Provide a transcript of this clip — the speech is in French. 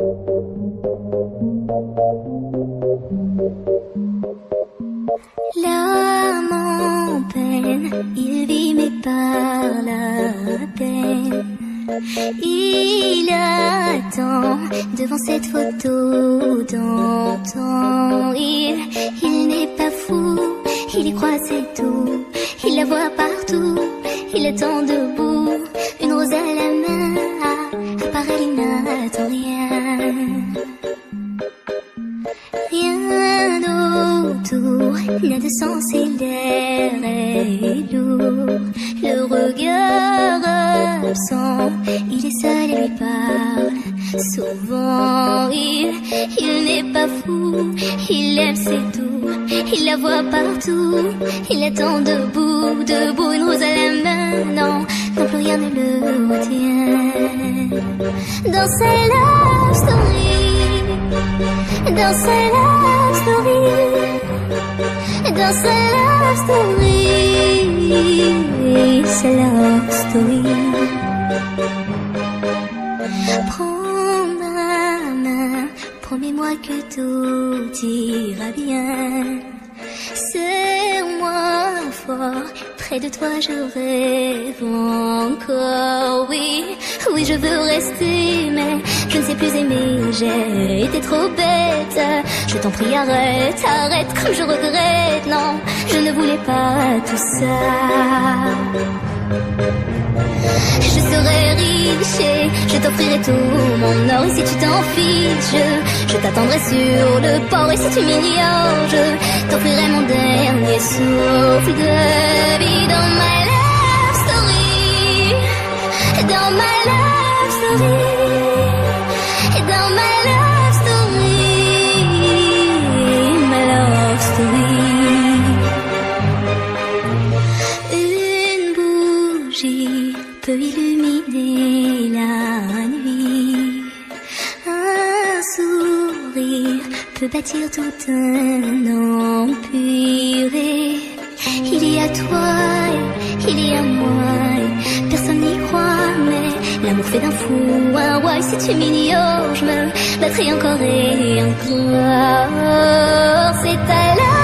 L'âme en peine, il vit mais par la peine. Il attend devant cette photo d'antan. Il n'est pas fou, il y croit c'est tout. Il la voit partout, il attend debout. Une rose à la main, à part elle il n'attend rien. Rien autour, rien de sens et l'air est lourd. Le regard absent, il est seul et lui parle. Souvent il n'est pas fou, il aime c'est tout. Il la voit partout, il attend debout, debout. Une rose à la main, non, non plus rien ne le retient. Dans sa love story, dans sa love story, dans sa love story, sa love story. Prends ma main, promets-moi que tout ira bien. Serre-moi fort, près de toi je rêve encore. Oui, oui je veux rester, mais je ne sais plus aimer. J'ai été trop bête, je t'en prie arrête, arrête comme je regrette. Non, je ne voulais pas tout ça. Je serai riche et je t'offrirai tout mon or. Et si tu t'en fiches, je t'attendrai sur le port. Et si tu m'ignores, je t'offrirai mon dernier souffle de vie. Dans ma love story, dans ma love story, dans ma love story, ma love story. Une bougie peut illuminer la nuit. Un sourire peut bâtir tout un empire. Il y a toi, il y a moi, personne n'y croit, mais l'amour fait d'un fou un roi. Et si tu m'ignores, je me battrai encore et encore. C'est ta love